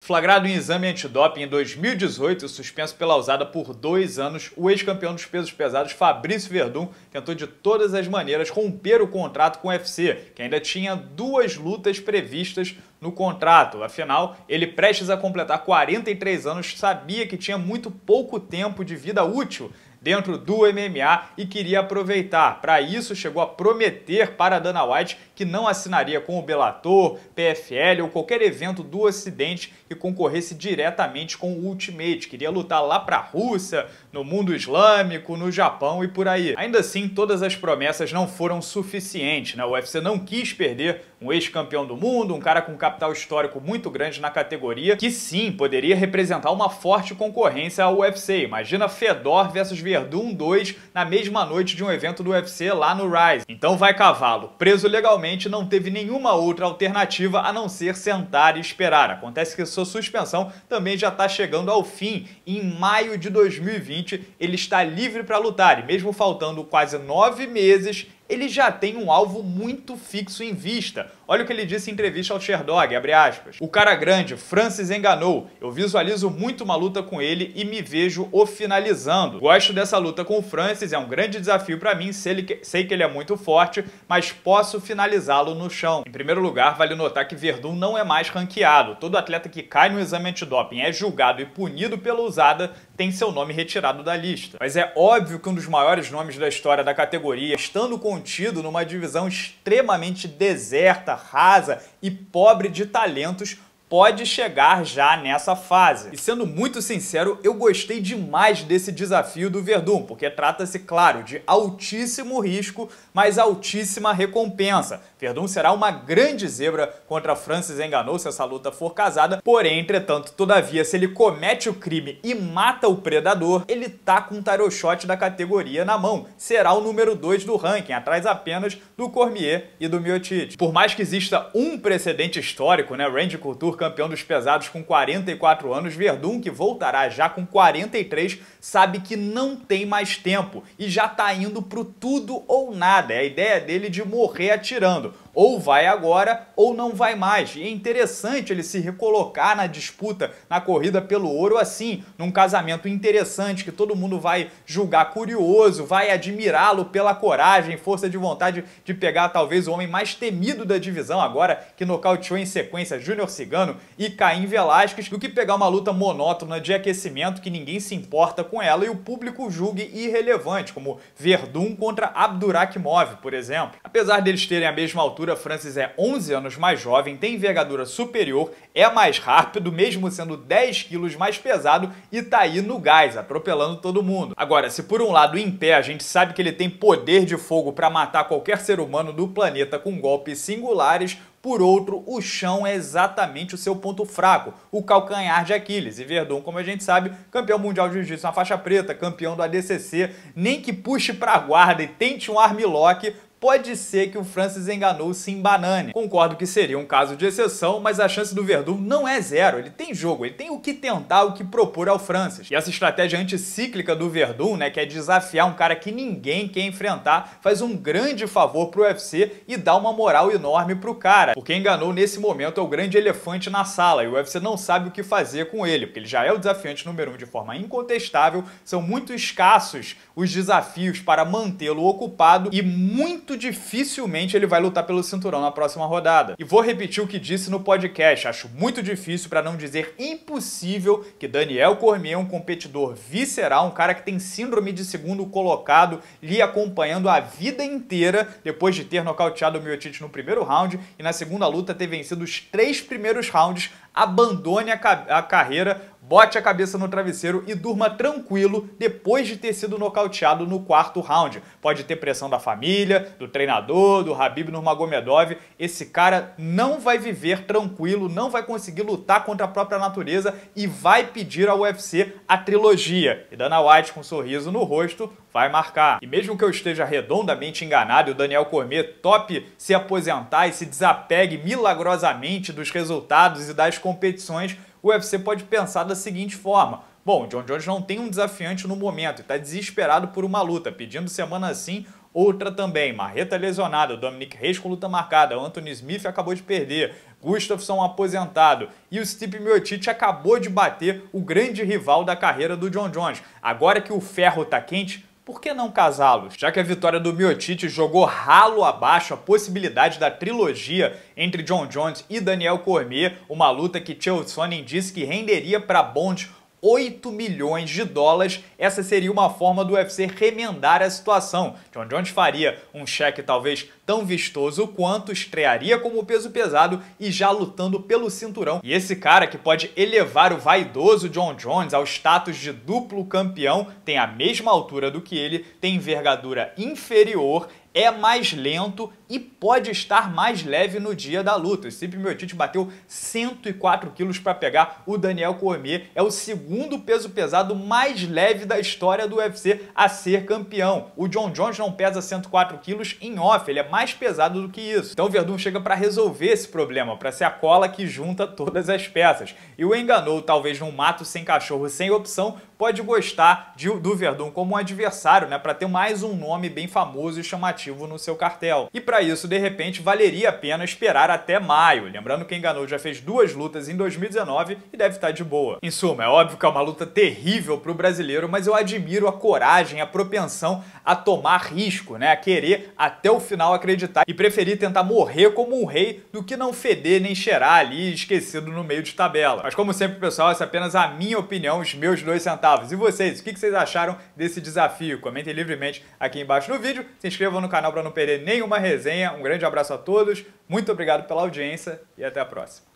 Flagrado em exame antidoping em 2018 e suspenso pela usada por 2 anos, o ex-campeão dos pesos pesados Fabricio Werdum tentou de todas as maneiras romper o contrato com o UFC, que ainda tinha 2 lutas previstas no contrato. Afinal, ele, prestes a completar 43 anos, sabia que tinha muito pouco tempo de vida útil dentro do MMA e queria aproveitar. Para isso, chegou a prometer para Dana White que não assinaria com o Bellator, PFL ou qualquer evento do Ocidente que concorresse diretamente com o Ultimate. Queria lutar lá para a Rússia, no mundo islâmico, no Japão e por aí. Ainda assim, todas as promessas não foram suficientes, né? O UFC não quis perder um ex-campeão do mundo, um cara com capital histórico muito grande na categoria, que sim, poderia representar uma forte concorrência ao UFC. Imagina Fedor versus Werdum 2 na mesma noite de um evento do UFC lá no Rise. Então vai cavalo. Preso legalmente, não teve nenhuma outra alternativa a não ser sentar e esperar. Acontece que sua suspensão também já está chegando ao fim. Em maio de 2020, ele está livre para lutar e mesmo faltando quase 9 meses, ele já tem um alvo muito fixo em vista. Olha o que ele disse em entrevista ao Sherdog, abre aspas. O cara grande, Francis Ngannou. Eu visualizo muito uma luta com ele e me vejo o finalizando. Gosto dessa luta com o Francis, é um grande desafio para mim, sei que ele é muito forte, mas posso finalizá-lo no chão. Em primeiro lugar, vale notar que Werdum não é mais ranqueado. Todo atleta que cai no exame antidoping é julgado e punido pela usada tem seu nome retirado da lista. Mas é óbvio que um dos maiores nomes da história da categoria, estando contido numa divisão extremamente deserta, rasa e pobre de talentos, pode chegar já nessa fase. E sendo muito sincero, eu gostei demais desse desafio do Werdum, porque trata-se, claro, de altíssimo risco, mas altíssima recompensa. Werdum será uma grande zebra contra Francis Ngannou se essa luta for casada, porém, entretanto, todavia, se ele comete o crime e mata o predador, ele tá com um title shot da categoria na mão. Será o número 2 do ranking, atrás apenas do Cormier e do Miocic. Por mais que exista um precedente histórico, né, Randy Couture, campeão dos pesados com 44 anos, Werdum, que voltará já com 43, sabe que não tem mais tempo e já tá indo pro tudo ou nada. É a ideia dele de morrer atirando. Ou vai agora ou não vai mais. E é interessante ele se recolocar na disputa, na corrida pelo ouro assim, num casamento interessante que todo mundo vai julgar curioso, vai admirá-lo pela coragem, força de vontade de pegar talvez o homem mais temido da divisão agora, que nocauteou em sequência Júnior Cigano e Caim Velasquez, do que pegar uma luta monótona de aquecimento que ninguém se importa com ela e o público julgue irrelevante, como Werdum contra Abdurakhimov, por exemplo. Apesar deles terem a mesma altura, Francis é 11 anos mais jovem, tem envergadura superior, é mais rápido, mesmo sendo 10 quilos mais pesado e tá aí no gás, atropelando todo mundo. Agora, se por um lado em pé a gente sabe que ele tem poder de fogo para matar qualquer ser humano do planeta com golpes singulares, por outro, o chão é exatamente o seu ponto fraco, o calcanhar de Aquiles. E Werdum, como a gente sabe, campeão mundial de jiu-jitsu na faixa preta, campeão do ADCC, nem que puxe pra guarda e tente um armlock, pode ser que o Francis Ngannou se embanane. Concordo que seria um caso de exceção, mas a chance do Werdum não é zero. Ele tem jogo, ele tem o que tentar, o que propor ao Francis. E essa estratégia anticíclica do Werdum, né, que é desafiar um cara que ninguém quer enfrentar, faz um grande favor pro UFC e dá uma moral enorme pro cara. Porque Ngannou, nesse momento, é o grande elefante na sala e o UFC não sabe o que fazer com ele, porque ele já é o desafiante número 1 de forma incontestável, são muito escassos os desafios para mantê-lo ocupado e muito dificilmente ele vai lutar pelo cinturão na próxima rodada. E vou repetir o que disse no podcast, acho muito difícil, para não dizer impossível, que Daniel Cormier, um competidor visceral, um cara que tem síndrome de segundo colocado, lhe acompanhando a vida inteira, depois de ter nocauteado o Miocic no primeiro round e na segunda luta ter vencido os 3 primeiros rounds, abandone a carreira, bote a cabeça no travesseiro e durma tranquilo depois de ter sido nocauteado no 4º round. Pode ter pressão da família, do treinador, do Khabib Nurmagomedov. Esse cara não vai viver tranquilo, não vai conseguir lutar contra a própria natureza e vai pedir ao UFC a trilogia. E Dana White, com um sorriso no rosto, vai marcar. E mesmo que eu esteja redondamente enganado e o Daniel Cormier tope se aposentar e se desapegue milagrosamente dos resultados e das competições, o UFC pode pensar da seguinte forma: bom, John Jones não tem um desafiante no momento e está desesperado por uma luta, pedindo semana sim outra também. Marreta lesionado, Dominic Reyes com luta marcada, Anthony Smith acabou de perder, Gustafsson aposentado e o Stipe Miocic acabou de bater o grande rival da carreira do Jon Jones. Agora que o ferro tá quente, por que não casá-los? Já que a vitória do Miocic jogou ralo abaixo a possibilidade da trilogia entre Jon Jones e Daniel Cormier, uma luta que Chael Sonnen disse que renderia para Bond 8 milhões de dólares, essa seria uma forma do UFC remendar a situação. Jon Jones faria um cheque talvez tão vistoso quanto, estrearia como peso pesado e já lutando pelo cinturão. E esse cara que pode elevar o vaidoso Jon Jones ao status de duplo campeão, tem a mesma altura do que ele, tem envergadura inferior, é mais lento e pode estar mais leve no dia da luta. O Stipe Miocic bateu 104 quilos para pegar o Daniel Cormier. É o segundo peso pesado mais leve da história do UFC a ser campeão. O Jon Jones não pesa 104 quilos em off, ele é mais pesado do que isso. Então o Verdun chega para resolver esse problema, para ser a cola que junta todas as peças. E o Ngannou, talvez num mato sem cachorro, sem opção, pode gostar do Verdun como um adversário, né, para ter mais um nome bem famoso e chamativo no seu cartel. E para isso, de repente, valeria a pena esperar até maio. Lembrando que Ngannou já fez 2 lutas em 2019 e deve estar de boa. Em suma, é óbvio que é uma luta terrível para o brasileiro, mas eu admiro a coragem, a propensão a tomar risco, né, a querer até o final acreditar e preferir tentar morrer como um rei do que não feder nem cheirar ali esquecido no meio de tabela. Mas como sempre, pessoal, essa é apenas a minha opinião, os meus 2 centavos. E vocês, o que vocês acharam desse desafio? Comentem livremente aqui embaixo no vídeo, se inscrevam no canal para não perder nenhuma resenha. Um grande abraço a todos, muito obrigado pela audiência e até a próxima.